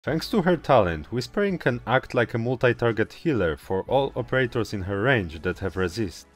Thanks to her talent, Whisperain can act like a multi-target healer for all operators in her range that have resist.